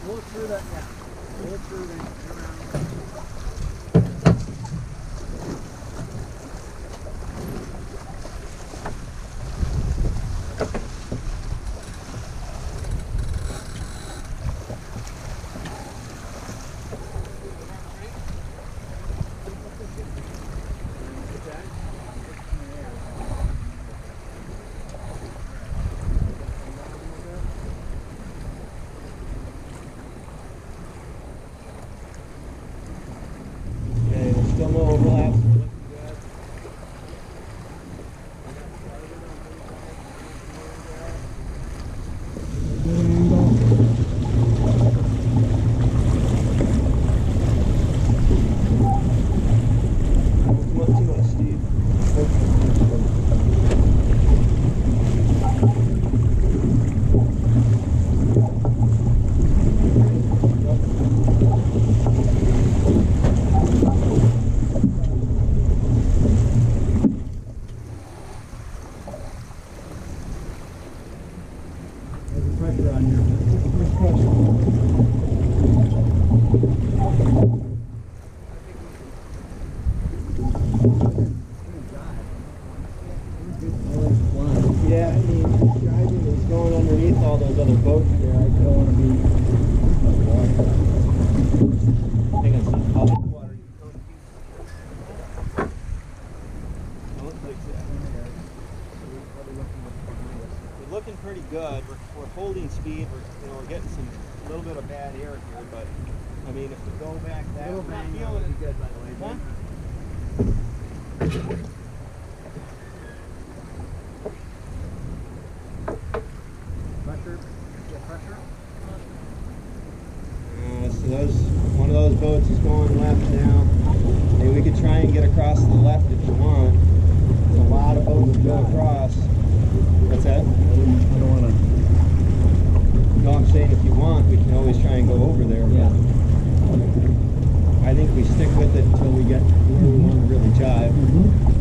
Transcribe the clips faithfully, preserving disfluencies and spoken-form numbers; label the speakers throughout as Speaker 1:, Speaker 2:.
Speaker 1: Pull it through that, yeah. Pull it through there.
Speaker 2: Still no overlaps.
Speaker 1: Pressure on here.
Speaker 2: Much pressure. Yeah, I mean, driving is going underneath all those other boats there. I don't want to be. Hang on, son. How much water you going to Don't fix that. We're looking pretty good. We're, we're holding speed. We're, you know, we're getting some a little bit of bad air here, but I mean, if we go back that,
Speaker 1: Little
Speaker 2: we're not
Speaker 1: bang,
Speaker 2: feeling
Speaker 1: that would
Speaker 2: it.
Speaker 1: be good, by the way.
Speaker 2: Huh?
Speaker 1: Pressure. Yeah, pressure.
Speaker 2: Uh, so those, one of those boats is going left now. Maybe we could try and get across to the left if you want. There's a lot of boats to go across. What's that?
Speaker 1: I don't want to.
Speaker 2: No, I'm saying if you want, we can always try and go over there.
Speaker 1: Yeah.
Speaker 2: I think we stick with it until we get where we want to really jive.
Speaker 1: Mm-hmm.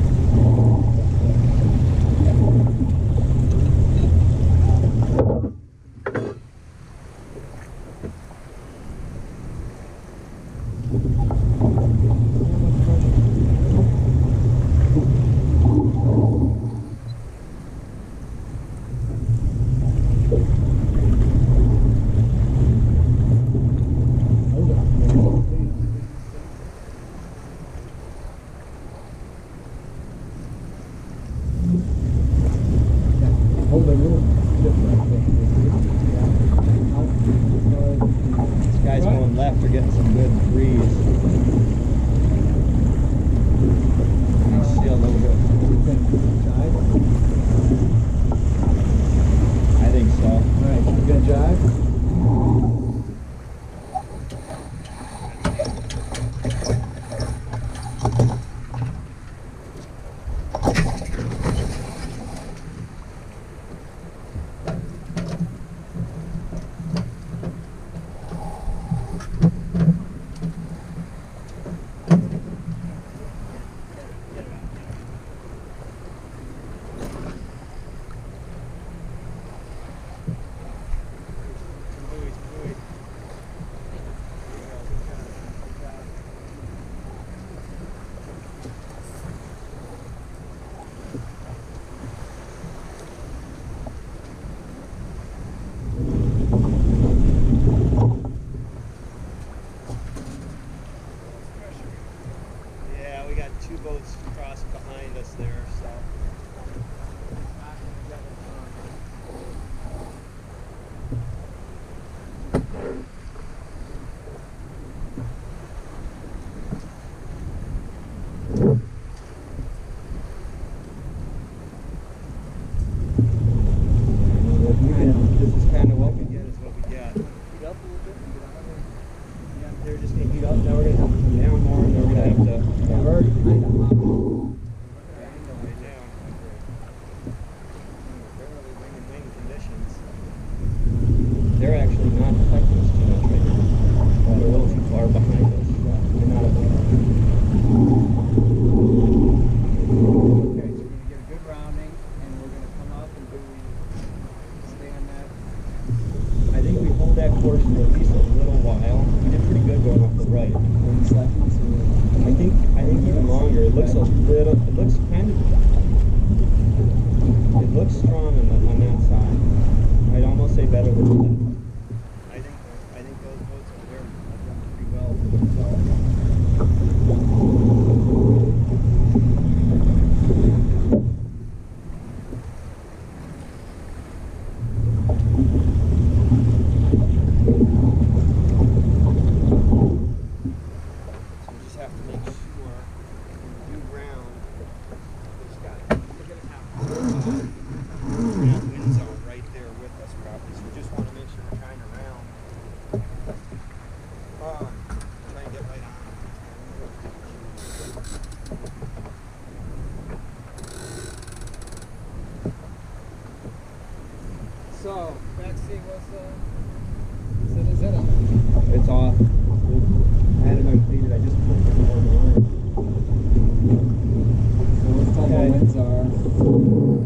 Speaker 2: This guy's going left, we're getting some good breeze. He's still a little bit. I think so.
Speaker 1: Alright, so we're going to jive?
Speaker 2: that course for at least a little while. We did pretty good going up the right.
Speaker 1: thirty seconds. Or
Speaker 2: I think I think even longer. It looks a little. It looks kind of. It looks strong on the on that side. I'd almost say better than that. I think I think those boats are there have done pretty well for themselves. So we just have to make sure when we do ground, we just got look at how we're in that wind zone right there with us probably. So we just want to make sure we're trying to round. Uh, try and get right on.
Speaker 1: so, backseat was uh, is it, is it a,
Speaker 2: It's off. I had it uncleated. I just put it on the line.
Speaker 1: so let's tell
Speaker 2: Okay.
Speaker 1: the winds are.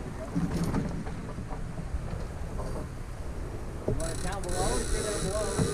Speaker 1: Down below, get down below.